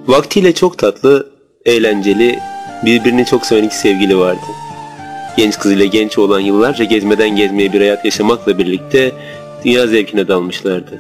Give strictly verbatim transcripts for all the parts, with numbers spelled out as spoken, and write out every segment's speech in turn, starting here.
Vaktiyle çok tatlı, eğlenceli, birbirini çok seven iki sevgili vardı. Genç kız ile genç oğlan yıllarca gezmeden gezmeye bir hayat yaşamakla birlikte dünya zevkine dalmışlardı.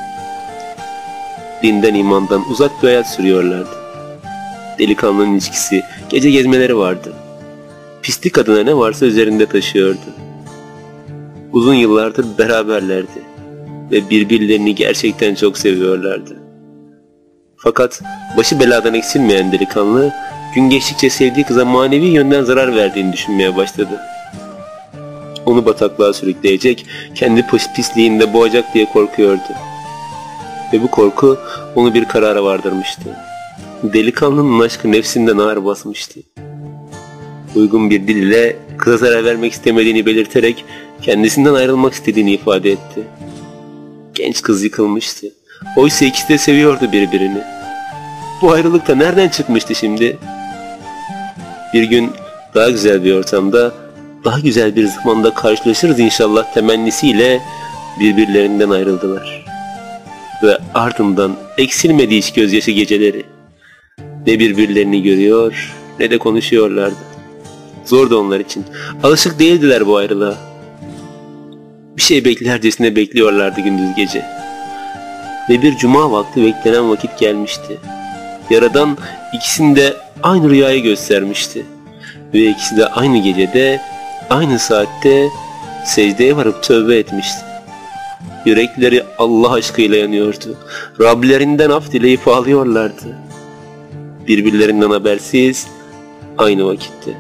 Dinden imandan uzak bir hayat sürüyorlardı. Delikanlının içkisi, gece gezmeleri vardı. Pislik adına ne varsa üzerinde taşıyordu. Uzun yıllardır beraberlerdi ve birbirlerini gerçekten çok seviyorlardı. Fakat başı beladan eksilmeyen delikanlı, gün geçtikçe sevdiği kıza manevi yönden zarar verdiğini düşünmeye başladı. Onu bataklığa sürükleyecek, kendi pisliğinde boğacak diye korkuyordu. Ve bu korku onu bir karara vardırmıştı. Delikanlının aşkı nefsinden ağır basmıştı. Uygun bir dil ile kıza zarar vermek istemediğini belirterek kendisinden ayrılmak istediğini ifade etti. Genç kız yıkılmıştı. Oysa ikisi de seviyordu birbirini. Bu ayrılık da nereden çıkmıştı şimdi? Bir gün daha güzel bir ortamda, daha güzel bir zamanda karşılaşırız inşallah temennisiyle birbirlerinden ayrıldılar. Ve ardından eksilmedi hiç gözyaşı geceleri. Ne birbirlerini görüyor ne de konuşuyorlardı. Zordu onlar için. Alışık değildiler bu ayrılığa. Bir şey beklercesine bekliyorlardı gündüz gece. Ve bir cuma vakti beklenen vakit gelmişti. Yaradan ikisini de aynı rüyayı göstermişti. Ve ikisi de aynı gecede, aynı saatte secdeye varıp tövbe etmişti. Yürekleri Allah aşkıyla yanıyordu. Rablerinden af dileyip ağlıyorlardı. Birbirlerinden habersiz, aynı vakitte.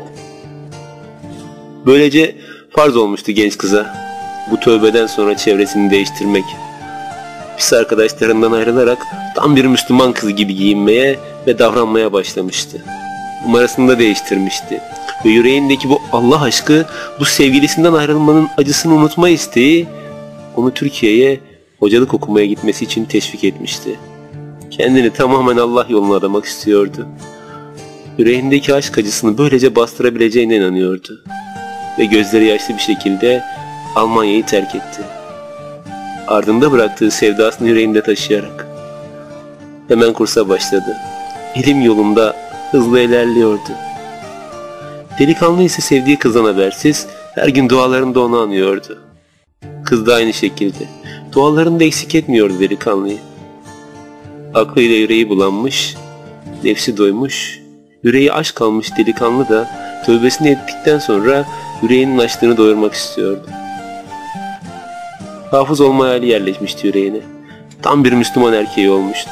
Böylece farz olmuştu genç kıza bu tövbeden sonra çevresini değiştirmek. Pis arkadaşlarından ayrılarak tam bir Müslüman kız gibi giyinmeye ve davranmaya başlamıştı. Numarasını da değiştirmişti. Ve yüreğindeki bu Allah aşkı, bu sevgilisinden ayrılmanın acısını unutma isteği onu Türkiye'ye hocalık okumaya gitmesi için teşvik etmişti. Kendini tamamen Allah yoluna adamak istiyordu. Yüreğindeki aşk acısını böylece bastırabileceğine inanıyordu. Ve gözleri yaşlı bir şekilde Almanya'yı terk etti. Ardında bıraktığı sevdasını yüreğinde taşıyarak. Hemen kursa başladı. İlim yolunda hızlı ilerliyordu. Delikanlı ise sevdiği kızdan habersiz her gün dualarında onu anıyordu. Kız da aynı şekilde. Dualarında eksik etmiyordu delikanlıyı. Aklıyla yüreği bulanmış, nefsi doymuş, yüreği aşk kalmış delikanlı da tövbesini ettikten sonra yüreğinin açlığını doyurmak istiyordu. Hafız olma hayali yerleşmişti yüreğine. Tam bir Müslüman erkeği olmuştu.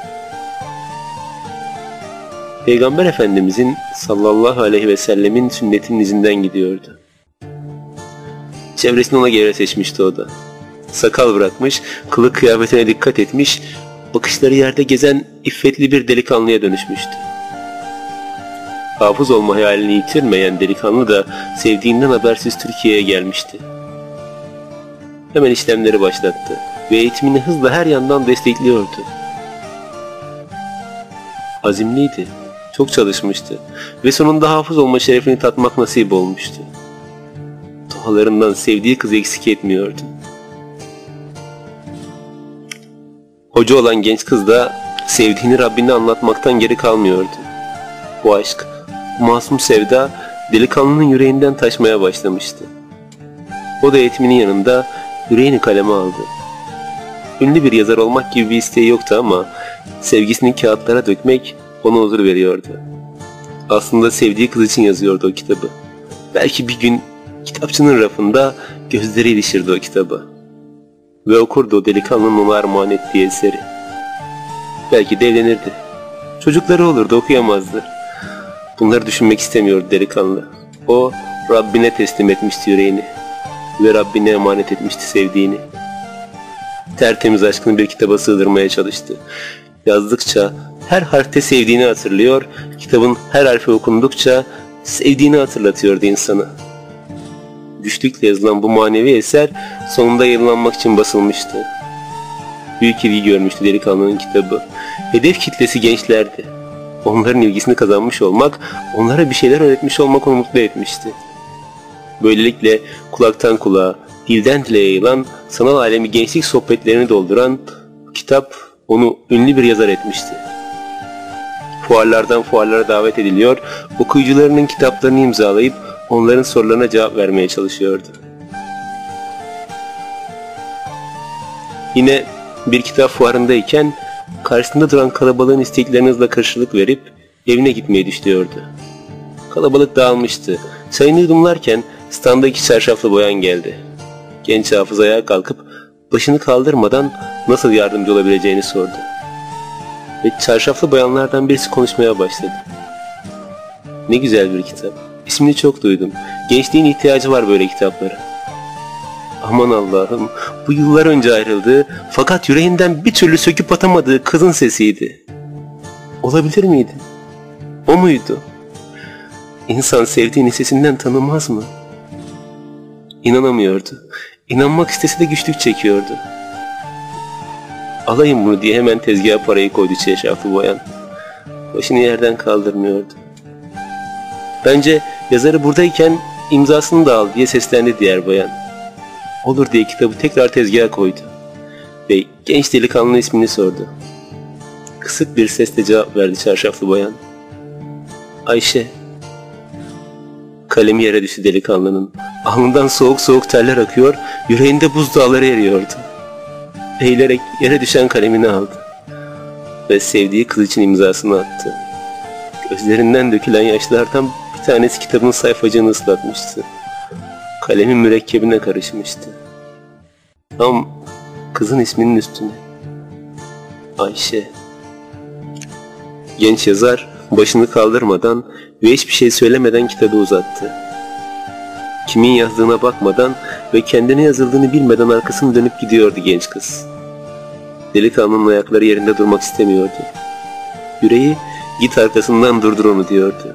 Peygamber Efendimizin sallallahu aleyhi ve sellemin sünnetinin izinden gidiyordu. Çevresini ona göre seçmişti o da. Sakal bırakmış, kılık kıyafetine dikkat etmiş, bakışları yerde gezen iffetli bir delikanlıya dönüşmüştü. Hafız olma hayalini yitirmeyen delikanlı da sevdiğinden habersiz Türkiye'ye gelmişti. Hemen işlemleri başlattı ve eğitimini hızla her yandan destekliyordu. Azimliydi, çok çalışmıştı ve sonunda hafız olma şerefini tatmak nasip olmuştu. Dualarından sevdiği kızı eksik etmiyordu. Hoca olan genç kız da sevdiğini Rabbine anlatmaktan geri kalmıyordu. Bu aşk, bu masum sevda delikanlının yüreğinden taşmaya başlamıştı. O da eğitiminin yanında yüreğini kaleme aldı. Ünlü bir yazar olmak gibi bir isteği yoktu ama sevgisini kağıtlara dökmek ona huzur veriyordu. Aslında sevdiği kız için yazıyordu o kitabı. Belki bir gün kitapçının rafında gözleri ilişirdi o kitabı. Ve okurdu o delikanlının ona armağan ettiği eseri. Belki de evlenirdi. Çocukları olurdu, okuyamazdı. Bunları düşünmek istemiyordu delikanlı. O Rabbine teslim etmişti yüreğini. Ve Rabbine emanet etmişti sevdiğini. Tertemiz aşkını bir kitaba sığdırmaya çalıştı. Yazdıkça her harfte sevdiğini hatırlıyor, kitabın her harfi okundukça sevdiğini hatırlatıyordu insana. Güçlükle yazılan bu manevi eser sonunda yayınlanmak için basılmıştı. Büyük ilgi görmüştü delikanlının kitabı. Hedef kitlesi gençlerdi. Onların ilgisini kazanmış olmak, onlara bir şeyler öğretmiş olmak onu mutlu etmişti. Böylelikle kulaktan kulağa, dilden dile yayılan, sanal alemi gençlik sohbetlerini dolduran bu kitap onu ünlü bir yazar etmişti. Fuarlardan fuarlara davet ediliyor, okuyucularının kitaplarını imzalayıp onların sorularına cevap vermeye çalışıyordu. Yine bir kitap fuarındayken karşısında duran kalabalığın isteklerine hızla karşılık verip evine gitmeyi düşünüyordu. Kalabalık dağılmıştı. Çayını yudumlarken standa iki çarşaflı bayan geldi. Genç hafız ayağa kalkıp başını kaldırmadan nasıl yardımcı olabileceğini sordu. Ve çarşaflı bayanlardan birisi konuşmaya başladı. Ne güzel bir kitap. İsmini çok duydum. Gençliğin ihtiyacı var böyle kitaplara. Aman Allah'ım, bu yıllar önce ayrıldığı fakat yüreğinden bir türlü söküp atamadığı kızın sesiydi. Olabilir miydi? O muydu? İnsan sevdiğini sesinden tanımaz mı? İnanamıyordu. İnanmak istese de güçlük çekiyordu. Alayım bunu diye hemen tezgaha parayı koydu çarşaflı bayan. Başını yerden kaldırmıyordu. Bence yazarı buradayken imzasını da al diye seslendi diğer bayan. Olur diye kitabı tekrar tezgaha koydu. Ve genç delikanlının ismini sordu. Kısık bir sesle cevap verdi çarşaflı bayan. Ayşe. Kalemi yere düştü delikanlının. Alnından soğuk soğuk terler akıyor, yüreğinde buzdağları eriyordu. Eğilerek yere düşen kalemini aldı. Ve sevdiği kız için imzasını attı. Gözlerinden dökülen yaşlardan bir tanesi kitabın sayfacığını ıslatmıştı. Kalemin mürekkebine karışmıştı. Tam kızın isminin üstüne. Ayşe. Genç yazar başını kaldırmadan ve hiçbir şey söylemeden kitabı uzattı. Kimin yazdığına bakmadan ve kendine yazıldığını bilmeden arkasını dönüp gidiyordu genç kız. Delikanlının ayakları yerinde durmak istemiyordu. Yüreği git arkasından durdur onu diyordu.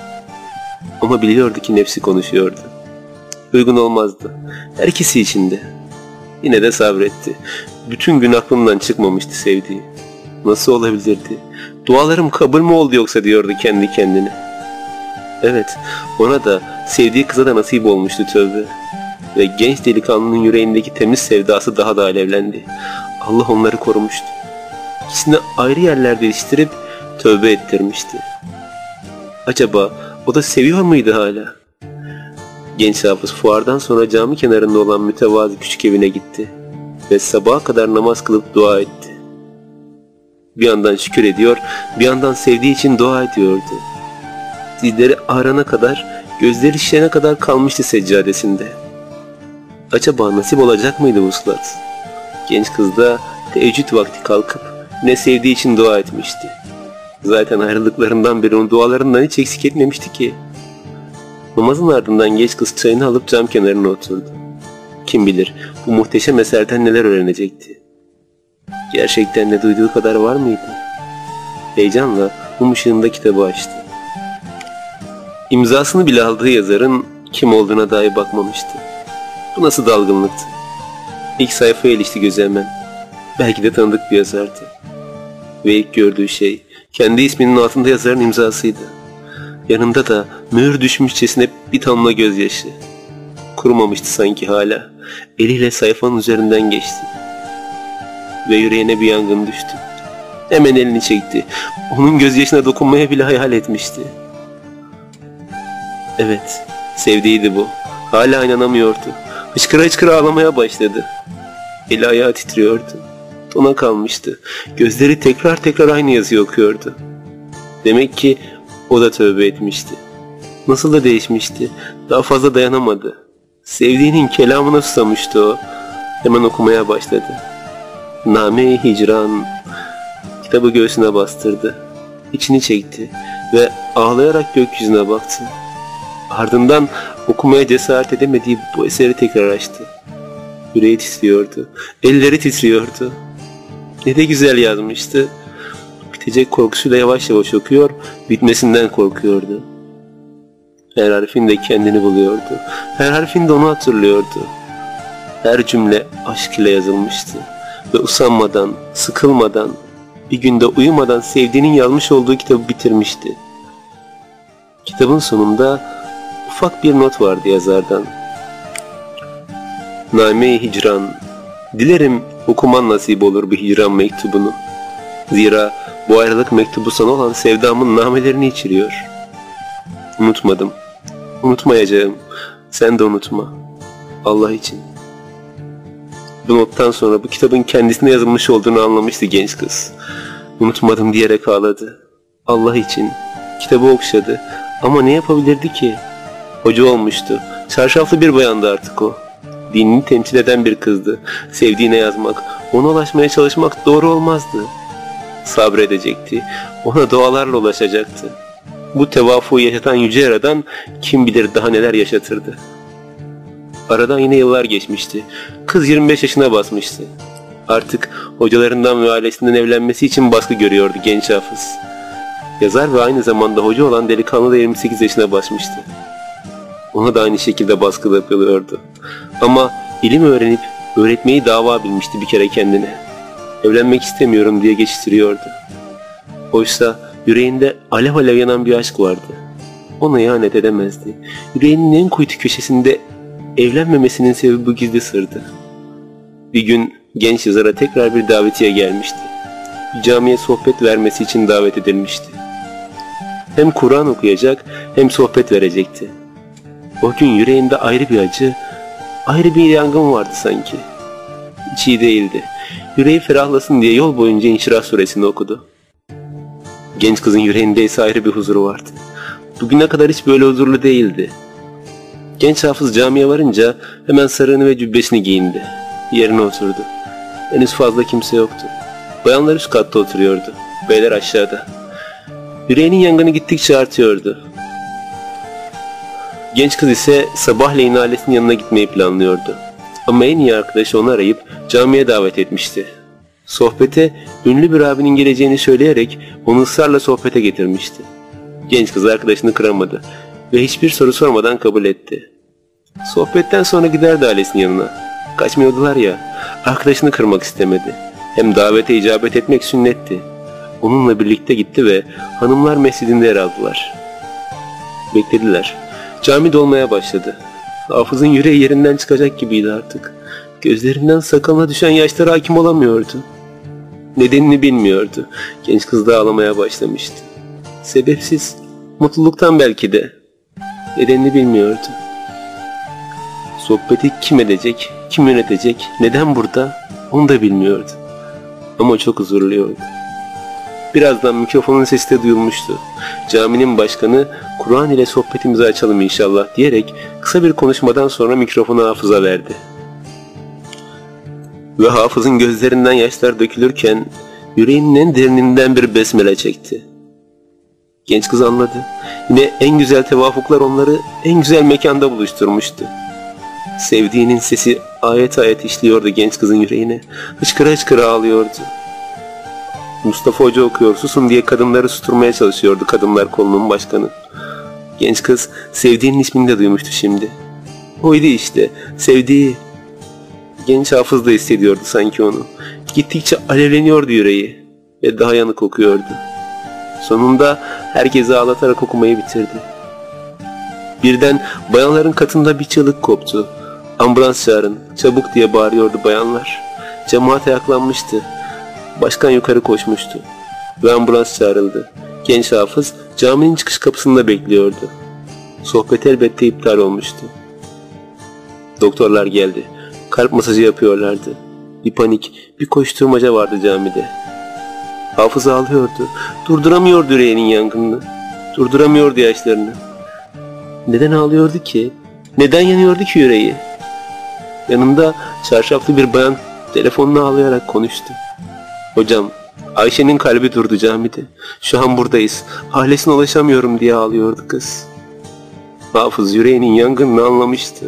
Ama biliyordu ki nefsi konuşuyordu. Uygun olmazdı. Herkesi içinde. Yine de sabretti. Bütün gün aklından çıkmamıştı sevdiği. Nasıl olabilirdi? Dualarım kabul mü oldu yoksa diyordu kendi kendine. Evet, ona da sevdiği kıza da nasip olmuştu tövbe. Ve genç delikanlının yüreğindeki temiz sevdası daha da alevlendi. Allah onları korumuştu. İkisini ayrı yerlerde iliştirip tövbe ettirmişti. Acaba o da seviyor muydu hala? Genç hafız fuardan sonra cami kenarında olan mütevazı küçük evine gitti. Ve sabaha kadar namaz kılıp dua etti. Bir yandan şükür ediyor, bir yandan sevdiği için dua ediyordu. Dizleri ağrana kadar, gözleri şişene kadar kalmıştı seccadesinde. Acaba nasip olacak mıydı vuslat? Genç kız da teheccüd vakti kalkıp ne sevdiği için dua etmişti. Zaten ayrılıklarından beri onun dualarından hiç eksik etmemişti ki. Namazın ardından genç kız çayını alıp cam kenarına oturdu. Kim bilir bu muhteşem eserden neler öğrenecekti. Gerçekten de duyduğu kadar var mıydı? Heyecanla mum ışığında kitabı açtı. İmzasını bile aldığı yazarın kim olduğuna dahi bakmamıştı. Bu nasıl dalgınlıktı? İlk sayfaya ilişti gözü hemen. Belki de tanıdık bir yazardı. Ve ilk gördüğü şey kendi isminin altında yazarın imzasıydı. Yanında da mühür düşmüşçesine bir damla gözyaşı. Kurumamıştı sanki hala. Eliyle sayfanın üzerinden geçti. Ve yüreğine bir yangın düştü. Hemen elini çekti. Onun gözyaşına dokunmaya bile hayal etmişti. Evet, sevdiğiydi bu. Hala inanamıyordu. Hıçkıra hıçkıra ağlamaya başladı. Eli ayağı titriyordu. Dona kalmıştı. Gözleri tekrar tekrar aynı yazıyı okuyordu. Demek ki o da tövbe etmişti. Nasıl da değişmişti. Daha fazla dayanamadı. Sevdiğinin kelamına susamıştı o. Hemen okumaya başladı. Name-i Hicran. Kitabı göğsüne bastırdı. İçini çekti ve ağlayarak gökyüzüne baktı. Ardından okumaya cesaret edemediği bu eseri tekrar açtı. Yüreği titriyordu. Elleri titriyordu. Ne de güzel yazmıştı. Bitecek korkusuyla yavaş yavaş okuyor, bitmesinden korkuyordu. Her harfinde kendini buluyordu. Her harfinde onu hatırlıyordu. Her cümle aşk ile yazılmıştı. Ve usanmadan, sıkılmadan, bir günde uyumadan sevdiğinin yazmış olduğu kitabı bitirmişti. Kitabın sonunda ufak bir not vardı yazardan. Name-i Hicran. Dilerim okuman nasip olur bu hicran mektubunu. Zira bu ayrılık mektubu sana olan sevdamın namelerini içeriyor. Unutmadım. Unutmayacağım. Sen de unutma. Allah için. Bu nottan sonra bu kitabın kendisine yazılmış olduğunu anlamıştı genç kız. Unutmadım diyerek ağladı. Allah için. Kitabı okşadı. Ama ne yapabilirdi ki? Hoca olmuştu. Çarşaflı bir bayandı artık o. Dinini temsil eden bir kızdı. Sevdiğine yazmak, ona ulaşmaya çalışmak doğru olmazdı. Sabredecekti. Ona dualarla ulaşacaktı. Bu tevafuğu yaşatan yüce yaradan kim bilir daha neler yaşatırdı. Aradan yine yıllar geçmişti. Kız yirmi beş yaşına basmıştı. Artık hocalarından ve ailesinden evlenmesi için baskı görüyordu genç Hafız. Yazar ve aynı zamanda hoca olan delikanlı da yirmi sekiz yaşına basmıştı. Ona da aynı şekilde baskı yapılıyordu. Ama ilim öğrenip öğretmeyi dava bilmişti bir kere kendine. Evlenmek istemiyorum diye geçiştiriyordu. Oysa yüreğinde alev alev yanan bir aşk vardı. Ona ihanet edemezdi. Yüreğinin en kuytu köşesinde evlenmemesinin sebebi bu gizli sırdı. Bir gün genç yazara tekrar bir davetiye gelmişti. Bir camiye sohbet vermesi için davet edilmişti. Hem Kur'an okuyacak hem sohbet verecekti. O gün yüreğinde ayrı bir acı, ayrı bir yangın vardı sanki. Hiç iyi değildi. Yüreği ferahlasın diye yol boyunca İnşirah suresini okudu. Genç kızın yüreğinde ise ayrı bir huzuru vardı. Bugüne kadar hiç böyle huzurlu değildi. Genç Hafız camiye varınca hemen sarığını ve cübbesini giyindi. Yerine oturdu. Henüz fazla kimse yoktu. Bayanlar üst katta oturuyordu. Beyler aşağıda. Yüreğinin yangını gittikçe artıyordu. Genç kız ise sabahleyin ailesinin yanına gitmeyi planlıyordu. Ama en iyi arkadaşı onu arayıp camiye davet etmişti. Sohbete ünlü bir abinin geleceğini söyleyerek onu ısrarla sohbete getirmişti. Genç kız arkadaşını kıramadı ve hiçbir soru sormadan kabul etti. Sohbetten sonra giderdi ailesinin yanına. Kaçmıyordular ya, arkadaşını kırmak istemedi. Hem davete icabet etmek sünnetti. Onunla birlikte gitti ve hanımlar mescidinde yer aldılar. Beklediler. Cami dolmaya başladı. Hafız'ın yüreği yerinden çıkacak gibiydi artık. Gözlerinden sakalına düşen yaşlara hakim olamıyordu. Nedenini bilmiyordu. Genç kız da ağlamaya başlamıştı. Sebepsiz, mutluluktan belki de. Nedenini bilmiyordu. Sohbeti kim edecek, kim yönetecek, neden burada, onu da bilmiyordu. Ama çok huzurluyordu. Birazdan mikrofonun sesi de duyulmuştu. Caminin başkanı, Kur'an ile sohbetimizi açalım inşallah diyerek kısa bir konuşmadan sonra mikrofonu Hafız'a verdi. Ve Hafız'ın gözlerinden yaşlar dökülürken yüreğinin en derininden bir besmele çekti. Genç kız anladı. Yine en güzel tevafuklar onları en güzel mekanda buluşturmuştu. Sevdiğinin sesi ayet ayet işliyordu genç kızın yüreğine. Hıçkıra hıçkıra ağlıyordu. Mustafa Hoca okuyor, susun diye kadınları susturmaya çalışıyordu Kadınlar Kolu'nun başkanı. Genç kız sevdiğinin ismini de duymuştu şimdi. Oydu işte, sevdiği. Genç Hafız da hissediyordu sanki onu. Gittikçe alevleniyordu yüreği ve daha yanık okuyordu. Sonunda herkesi ağlatarak okumayı bitirdi. Birden bayanların katında bir çığlık koptu. Ambulans çağırın, çabuk diye bağırıyordu bayanlar. Cemaat ayaklanmıştı. Başkan yukarı koşmuştu. Ve ambulans çağrıldı. Genç Hafız caminin çıkış kapısında bekliyordu. Sohbet elbette iptal olmuştu. Doktorlar geldi. Kalp masajı yapıyorlardı. Bir panik, bir koşturmaca vardı camide. Hafız ağlıyordu. Durduramıyordu yüreğinin yangınını. Durduramıyordu yaşlarını. Neden ağlıyordu ki? Neden yanıyordu ki yüreği? Yanında çarşaflı bir bayan telefonla ağlayarak konuştu. Hocam, Ayşe'nin kalbi durdu camide. Şu an buradayız. Ailesine ulaşamıyorum diye ağlıyordu kız. Hafız yüreğinin yangınını anlamıştı.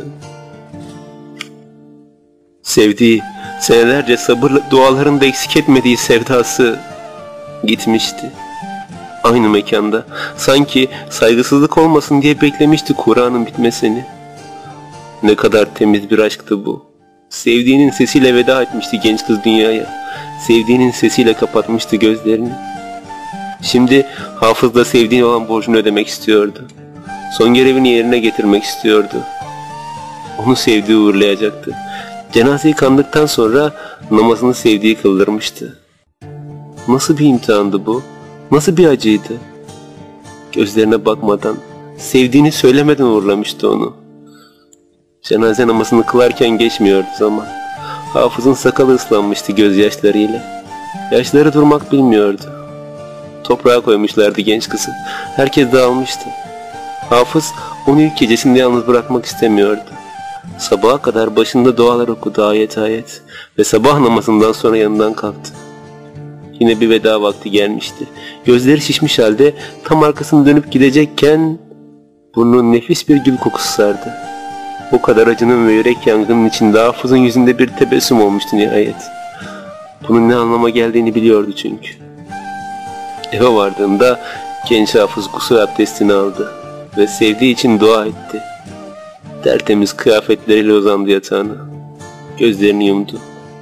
Sevdiği, senelerce sabırla dualarında eksik etmediği sevdası gitmişti. Aynı mekanda, sanki saygısızlık olmasın diye beklemişti Kur'an'ın bitmesini. Ne kadar temiz bir aşktı bu. Sevdiğinin sesiyle veda etmişti genç kız dünyaya. Sevdiğinin sesiyle kapatmıştı gözlerini. Şimdi Hafız da sevdiğine olan borcunu ödemek istiyordu. Son görevini yerine getirmek istiyordu. Onu sevdiği uğurlayacaktı. Cenazeyi kandıktan sonra namazını sevdiği kıldırmıştı. Nasıl bir imtihandı bu? Nasıl bir acıydı? Gözlerine bakmadan, sevdiğini söylemeden uğurlamıştı onu. Cenaze namazını kılarken geçmiyordu zaman. Hafız'ın sakalı ıslanmıştı gözyaşlarıyla. Yaşları durmak bilmiyordu. Toprağa koymuşlardı genç kızı. Herkes dağılmıştı. Hafız onu ilk gecesinde yalnız bırakmak istemiyordu. Sabaha kadar başında dualar okudu ayet ayet ve sabah namazından sonra yanından kalktı. Yine bir veda vakti gelmişti. Gözleri şişmiş halde tam arkasını dönüp gidecekken burnun nefis bir gül kokusu sardı. Bu kadar acının ve yürek yangının içinde Hafız'ın yüzünde bir tebessüm olmuştu nihayet. Bunun ne anlama geldiğini biliyordu çünkü. Eve vardığında genç Hafız gusül abdestini aldı ve sevdiği için dua etti. Tertemiz kıyafetleriyle uzandı yatağına. Gözlerini yumdu.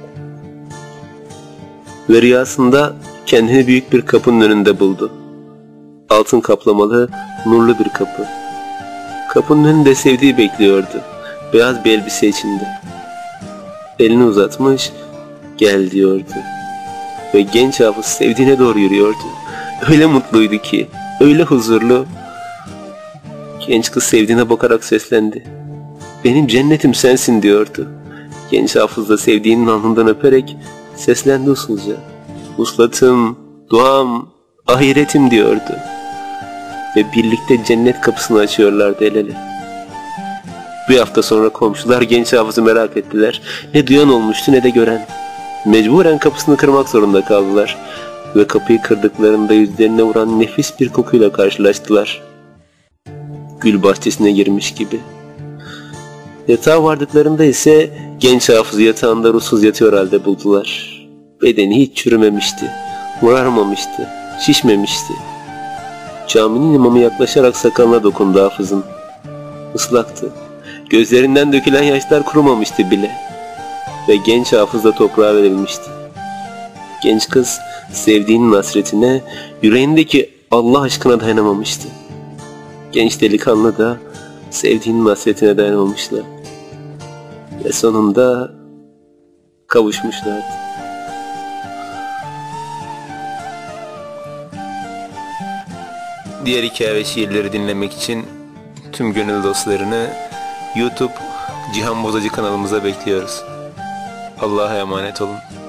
Ve rüyasında kendini büyük bir kapının önünde buldu. Altın kaplamalı, nurlu bir kapı. Kapının önünde sevdiği bekliyordu. Beyaz bir elbise içinde. Elini uzatmış, gel diyordu. Ve genç Hafız sevdiğine doğru yürüyordu. Öyle mutluydu ki, öyle huzurlu. Genç kız sevdiğine bakarak seslendi. Benim cennetim sensin diyordu. Genç Hafız da sevdiğinin alnından öperek seslendi usulca. Uslatım, duam, ahiretim diyordu. Ve birlikte cennet kapısını açıyorlardı el ele. Bir hafta sonra komşular genç Hafız'ı merak ettiler. Ne duyan olmuştu ne de gören. Mecburen kapısını kırmak zorunda kaldılar. Ve kapıyı kırdıklarında yüzlerine vuran nefis bir kokuyla karşılaştılar. Gül bahçesine girmiş gibi. Yatağa vardıklarında ise genç Hafız'ı yatağında ruhsuz yatıyor halde buldular. Bedeni hiç çürümemişti, morarmamıştı, şişmemişti. Caminin imamı yaklaşarak sakalına dokundu Hafız'ın. Islaktı. Gözlerinden dökülen yaşlar kurumamıştı bile. Ve genç Hafız da toprağa verilmişti. Genç kız sevdiğinin hasretine, yüreğindeki Allah aşkına dayanamamıştı. Genç delikanlı da sevdiğinin hasretine dayanamamışlar. Ve sonunda kavuşmuşlardı. Diğer hikaye ve şiirleri dinlemek için tüm gönül dostlarını YouTube Cihan Bozacı kanalımıza bekliyoruz. Allah'a emanet olun.